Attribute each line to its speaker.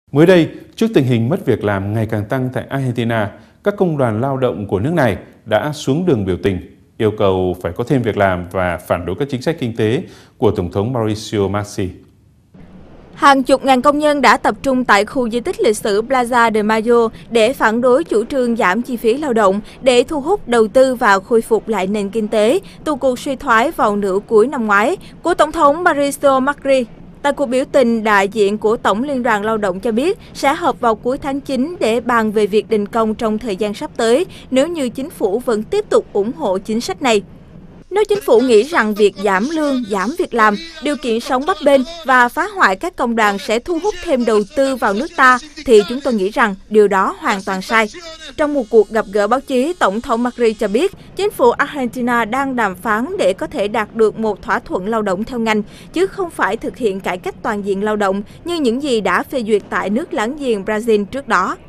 Speaker 1: Mới đây, trước tình hình mất việc làm ngày càng tăng tại Argentina, các công đoàn lao động của nước này đã xuống đường biểu tình, yêu cầu phải có thêm việc làm và phản đối các chính sách kinh tế của Tổng thống Mauricio Macri.
Speaker 2: Hàng chục ngàn công nhân đã tập trung tại khu di tích lịch sử Plaza de Mayo để phản đối chủ trương giảm chi phí lao động để thu hút đầu tư và khôi phục lại nền kinh tế từ cuộc suy thoái vào nửa cuối năm ngoái của Tổng thống Mauricio Macri. Tại cuộc biểu tình, đại diện của Tổng Liên đoàn Lao động cho biết sẽ họp vào cuối tháng 9 để bàn về việc đình công trong thời gian sắp tới nếu như chính phủ vẫn tiếp tục ủng hộ chính sách này. Nếu chính phủ nghĩ rằng việc giảm lương, giảm việc làm, điều kiện sống bấp bênh và phá hoại các công đoàn sẽ thu hút thêm đầu tư vào nước ta, thì chúng tôi nghĩ rằng điều đó hoàn toàn sai. Trong một cuộc gặp gỡ báo chí, Tổng thống Macri cho biết chính phủ Argentina đang đàm phán để có thể đạt được một thỏa thuận lao động theo ngành, chứ không phải thực hiện cải cách toàn diện lao động như những gì đã phê duyệt tại nước láng giềng Brazil trước đó.